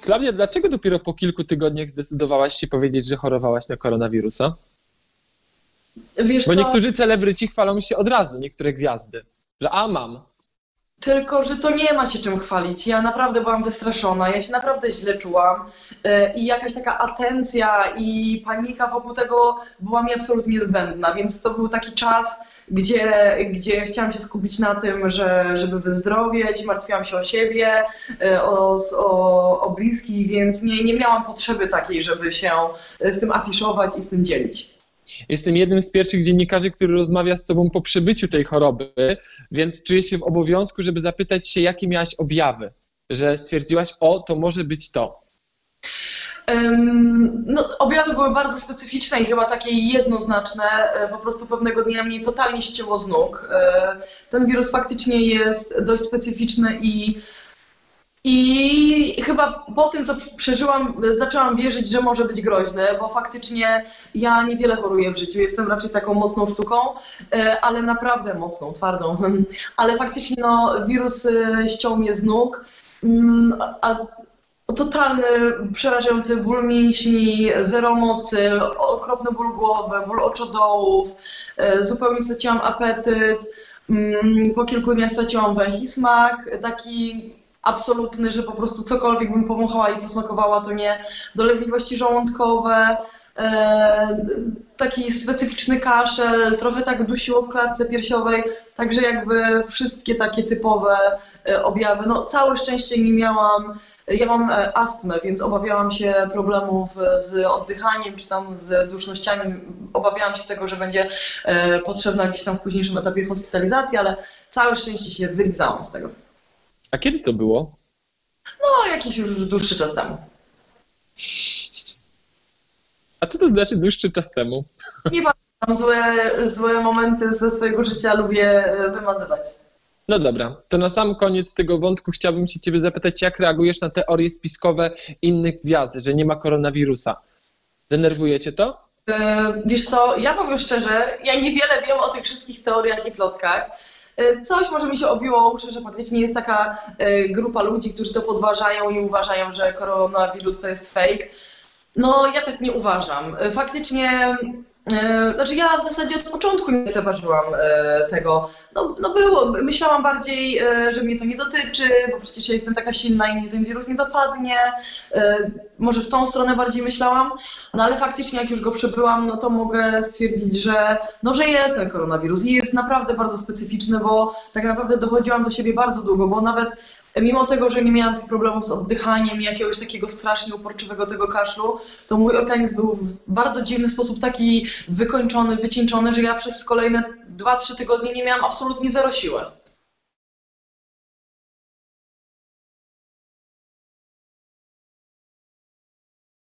Klaudia, dlaczego dopiero po kilku tygodniach zdecydowałaś się powiedzieć, że chorowałaś na koronawirusa? Wiesz Bo co, niektórzy celebryci chwalą się od razu, niektóre gwiazdy, że mam. tylko że to nie ma się czym chwalić. Ja naprawdę byłam wystraszona, ja się naprawdę źle czułam i jakaś taka atencja i panika wokół tego była mi absolutnie zbędna, więc to był taki czas, gdzie chciałam się skupić na tym, żeby wyzdrowieć, martwiłam się o siebie, o bliskich, więc nie miałam potrzeby takiej, żeby się z tym afiszować i z tym dzielić. Jestem jednym z pierwszych dziennikarzy, który rozmawia z tobą po przebyciu tej choroby, więc czuję się w obowiązku, żeby zapytać się, jakie miałaś objawy, że stwierdziłaś, to może być to. No, objawy były bardzo specyficzne i chyba takie jednoznaczne. Po prostu pewnego dnia mnie totalnie ścięło z nóg. Ten wirus faktycznie jest dość specyficzny i chyba po tym, co przeżyłam, zaczęłam wierzyć, że może być groźny, bo faktycznie ja niewiele choruję w życiu, jestem raczej taką mocną sztuką, ale naprawdę mocną, twardą. Ale faktycznie wirus ściął mnie z nóg, a totalny, przerażający ból mięśni, zero mocy, okropny ból głowy, ból oczodołów, zupełnie straciłam apetyt, po kilku dniach straciłam węch i smak, taki absolutny, że po prostu cokolwiek bym powąchała i posmakowała, to nie, dolegliwości żołądkowe, taki specyficzny kaszel, trochę tak dusiło w klatce piersiowej, także jakby wszystkie takie typowe objawy. No, całe szczęście nie miałam, ja mam astmę, więc obawiałam się problemów z oddychaniem czy tam z dusznościami, obawiałam się tego, że będzie potrzebna gdzieś tam w późniejszym etapie hospitalizacji, ale całe szczęście się wylizałam z tego. A kiedy to było? No, jakiś już dłuższy czas temu. A co to znaczy dłuższy czas temu? Nie pamiętam, złe momenty ze swojego życia lubię wymazywać. No dobra, to na sam koniec tego wątku chciałbym się ciebie zapytać, jak reagujesz na teorie spiskowe innych gwiazd, że nie ma koronawirusa? Denerwuje cię to? Wiesz co, ja powiem szczerze, ja niewiele wiem o tych wszystkich teoriach i plotkach. Coś może mi się obiło o uszy, że faktycznie jest taka grupa ludzi, którzy to podważają i uważają, że koronawirus to jest fake. No, ja tak nie uważam. Faktycznie, znaczy ja w zasadzie od początku nie zauważyłam tego. No było, myślałam bardziej, że mnie to nie dotyczy, bo przecież ja jestem taka silna i mnie ten wirus nie dopadnie. Może w tą stronę bardziej myślałam, no ale faktycznie jak już go przebyłam, no to mogę stwierdzić, że jest ten koronawirus i jest naprawdę bardzo specyficzny, bo tak naprawdę dochodziłam do siebie bardzo długo, bo nawet mimo tego, że nie miałam tych problemów z oddychaniem i jakiegoś takiego strasznie uporczywego tego kaszlu, to mój organizm był w bardzo dziwny sposób taki wykończony, wycieńczony, że ja przez kolejne 2-3 tygodnie nie miałam absolutnie zero siły.